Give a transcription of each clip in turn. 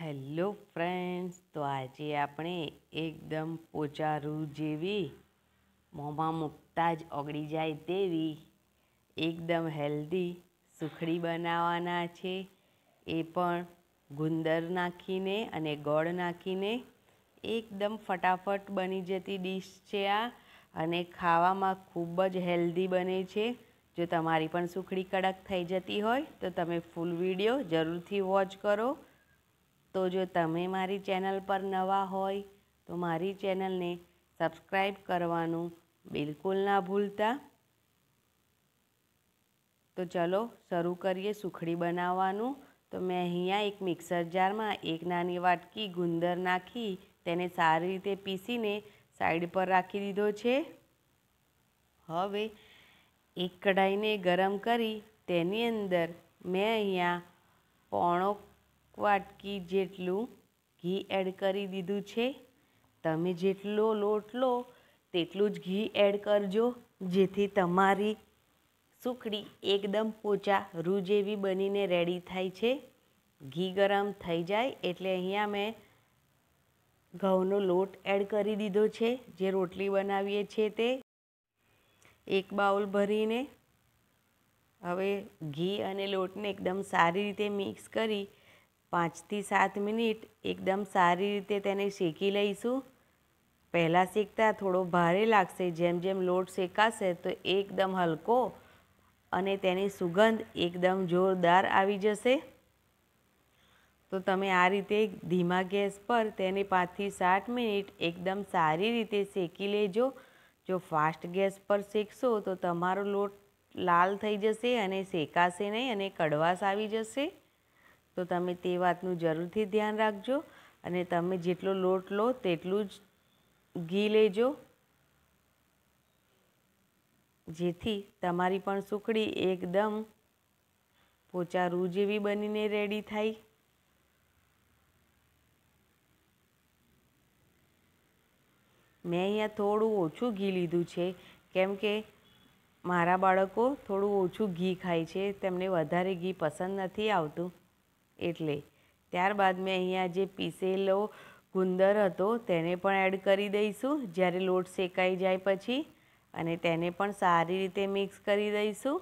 Hello friends, તો આજે આપણે એકદમ પોચારું જેવી મોંમાં મૂકતા જ ઓગળી જાય તેવી એકદમ હેલ્ધી સુખડી બનાવવાના છે. એ પણ ગુંદર નાખીને અને ગોળ નાખીને એકદમ ફટાફટ બની જતી ડીશ છે આ, અને ખાવામાં ખૂબ જ હેલ્ધી બને છે. જો તમારી પણ સુખડી કડક થઈ જતી હોય તો તમે ફૂલ વિડીયો જરૂરથી વોચ કરો. તો જો તમે મારી ચેનલ પર નવા હોય તો મારી ચેનલને સબસ્ક્રાઈબ કરવાનું બિલકુલ ના ભૂલતા. તો ચલો શરૂ કરીએ સુખડી બનાવવાનું. તો મેં અહીંયા એક મિક્સર જારમાં એક નાની વાટકી ગુંદર નાખી તેને સારી રીતે પીસીને સાઈડ પર રાખી દીધો છે. હવે એક કઢાઈને ગરમ કરી તેની અંદર મેં અહીંયા પોણો વાટકી જેટલું ઘી એડ કરી દીધું છે. તમે જેટલો લોટ લો તેટલું જ ઘી એડ કરજો, જેથી તમારી સુખડી એકદમ પોચા રૂ જેવી બનીને રેડી થાય છે. ઘી ગરમ થઈ જાય એટલે અહીંયા મેં ઘઉંનો લોટ એડ કરી દીધો છે, જે રોટલી બનાવીએ છીએ તે. એક બાઉલ ભરીને હવે ઘી અને લોટને એકદમ સારી રીતે મિક્સ કરી 5 થી 7 મિનિટ એકદમ સારી રીતે તેને શેકી લઈશું. પહેલાં શેકતા થોડો ભારે લાગશે, જેમ જેમ લોટ શેકાશે તો એકદમ હલકો અને તેની સુગંધ એકદમ જોરદાર આવી જશે. તો તમે આ રીતે ધીમા ગેસ પર તેને 5 થી 7 મિનિટ એકદમ સારી રીતે શેકી લેજો. જો ફાસ્ટ ગેસ પર શેકશો તો તમારો લોટ લાલ થઈ જશે અને શેકાશે નહીં અને કડવાશ આવી જશે. તો તમે તે વાતનું જરૂરથી ધ્યાન રાખજો, અને તમે જેટલો લોટ લો તેટલું જ ઘી લેજો, જેથી તમારી પણ સુખડી એકદમ પોચા રૂ જેવી બનીને રેડી થાય. મેં અહીંયા થોડું ઓછું ઘી લીધું છે, કેમ કે મારા બાળકો થોડું ઓછું ઘી ખાય છે, તેમને વધારે ઘી પસંદ નથી આવતું એટલે. ત્યારબાદ મેં અહીંયા જે પીસેલો ગુંદર હતો તેને પણ એડ કરી દઈશું જ્યારે લોટ શેકાઈ જાય પછી, અને તેને પણ સારી રીતે મિક્સ કરી દઈશું.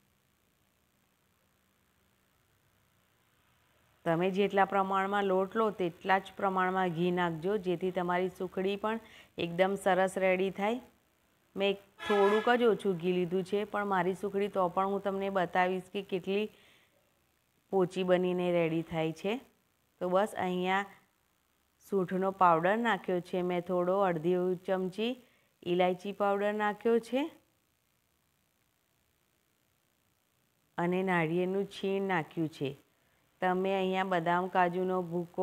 તમે જેટલા પ્રમાણમાં લોટ લો તેટલા જ પ્રમાણમાં ઘી નાખજો, જેથી તમારી સુખડી પણ એકદમ સરસ રેડી થાય. મેં થોડુંક જ ઓછું ઘી લીધું છે, પણ મારી સુખડી તો પણ હું તમને બતાવીશ કે કેટલી પોચી બનીને રેડી થાય છે. તો બસ અહીંયા સૂંઠનો પાવડર નાખ્યો છે મેં, થોડો અડધી ચમચી ઇલાયચી પાવડર નાખ્યો છે, અને નાળિયેરનું છીણ નાખ્યું છે. તમે અહીંયા બદામ કાજુનો ભૂકો,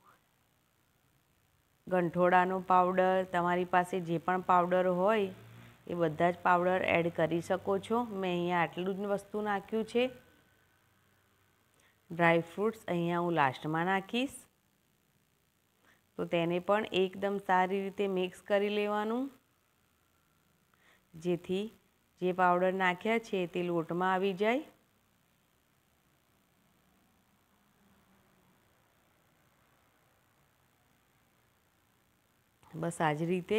ગંઠોડાનો પાવડર, તમારી પાસે જે પણ પાવડર હોય એ બધા જ પાવડર એડ કરી શકો છો. મેં અહીંયા આટલું જ વસ્તુ નાખ્યું છે. ડ્રાય ફ્રૂટ્સ અહીંયા હું લાસ્ટમાં નાખીશ. તો તેને પણ એકદમ સારી રીતે મિક્સ કરી લેવાનું, જેથી જે પાવડર નાખ્યા છે તે લોટમાં આવી જાય. બસ આ જ રીતે.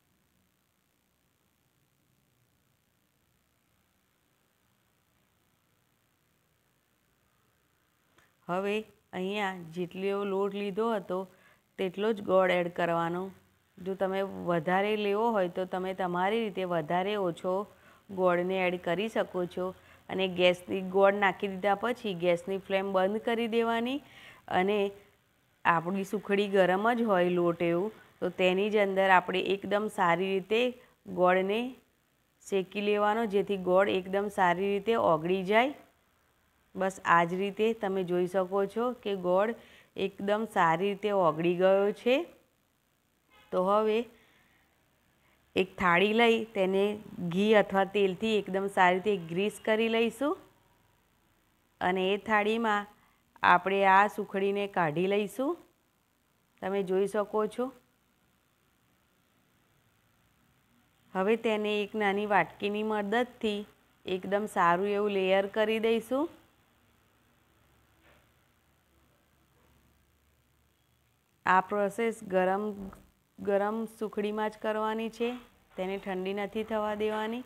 હવે અહીંયા જેટલો લોટ લીધો હતો તેટલો જ ગોળ એડ કરવાનો. જો તમે વધારે લેવો હોય તો તમે તમારી રીતે વધારે ઓછો ગોળને એડ કરી શકો છો. અને ગેસની ગોળ નાખી દીધા પછી ગેસની ફ્લેમ બંધ કરી દેવાની, અને આપણી સુખડી ગરમ જ હોય લોટ એવું, તો તેની જ અંદર આપણે એકદમ સારી રીતે ગોળને શેકી લેવાનો, જેથી ગોળ એકદમ સારી રીતે ઓગળી જાય. બસ આ જ રીતે તમે જોઈ શકો છો કે ગોળ એકદમ સારી રીતે ઓગળી ગયો છે. તો હવે એક થાળી લઈ તેને ઘી અથવા તેલથી એકદમ સારી રીતે ગ્રીસ કરી લઈશું, અને એ થાળીમાં આપણે આ સુખડીને કાઢી લઈશું. તમે જોઈ શકો છો. હવે તેને એક નાની વાટકીની મદદથી એકદમ સારું એવું લેયર કરી દઈશું. આ પ્રોસેસ ગરમ સુખડીમાં જ કરવાની છે, તેને ઠંડી નથી થવા દેવાની।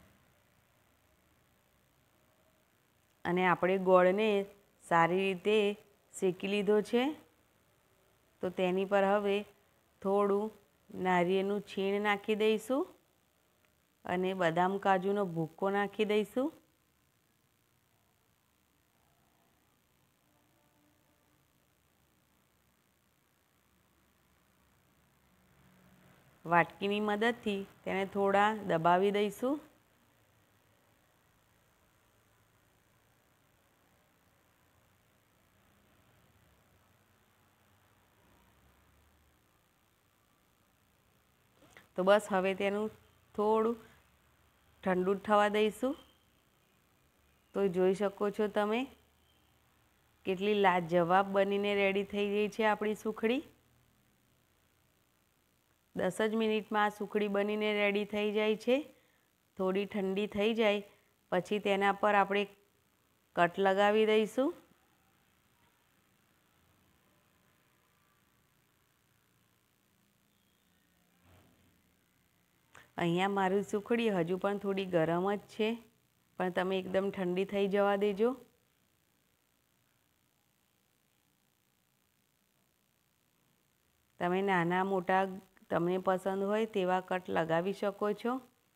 અને આપણે ગોળને સારી રીતે શેકી લીધો છે, તો તેની પર હવે થોડું નારિયેળનું છીણ નાખી દઈશું અને બદામ કાજુનો ભૂક્કો નાખી દઈશું। વાટકીની મદદથી તેને થોડા દબાવી દઈશું। તો બસ હવે તેનું થોડું ઠંડુ થવા દઈશું। તો જોઈ શકો છો તમે કેટલી લાજવાબ બનીને રેડી થઈ ગઈ છે આપણી સુખડી। 10 જ મિનિટમાં આ સુખડી બનીને રેડી થઈ જાય છે। થોડી ઠંડી થઈ જાય પછી તેના પર આપણે કટ લગાવી દઈશું। અહીંયા મારી સુખડી હજુ પણ થોડી ગરમ જ છે, પણ તમે એકદમ ઠંડી થઈ જવા દેજો। તમે નાના મોટા તમને પસંદ હોય તેવા કટ લગાવી શકો છો।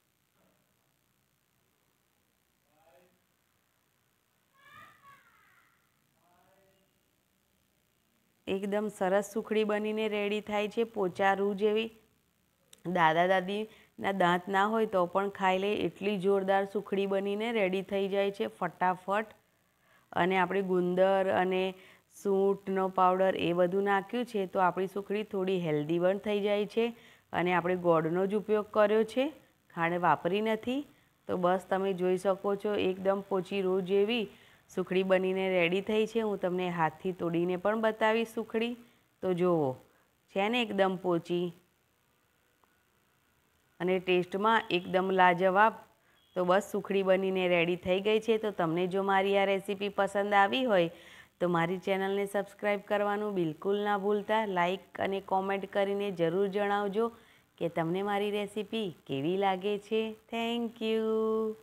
એકદમ સરસ સુખડી બનીને રેડી થાય છે, પોચા રૂ જેવી। દાદા દાદીના દાંત ના હોય તો પણ ખાઈ લે એટલી જોરદાર સુખડી બનીને રેડી થઈ જાય છે ફટાફટ। અને આપણે ગુંદર અને સૂંઠનો પાવડર એ બધું નાખ્યું છે, તો આપણી સુખડી થોડી હેલ્ધી પણ થઈ જાય છે। અને આપણે ગોળનો જ ઉપયોગ કર્યો છે, ખાંડ વાપરી નથી। તો બસ તમે જોઈ શકો છો એકદમ પોચી રૂ જેવી સુખડી બનીને રેડી થઈ છે। હું તમને હાથથી તોડીને પણ બતાવીશ સુખડી, તો જુઓ છે ને એકદમ પોચી અને ટેસ્ટમાં એકદમ લાજવાબ। તો બસ સુખડી બનીને રેડી થઈ ગઈ છે। તો તમને જો મારી આ રેસીપી પસંદ આવી હોય તો મારી ચેનલને સબસ્ક્રાઈબ કરવાનું બિલકુલ ના ભૂલતા। લાઈક અને કોમેન્ટ કરીને જરૂર જણાવજો કે તમને મારી રેસીપી કેવી લાગે છે। Thank you.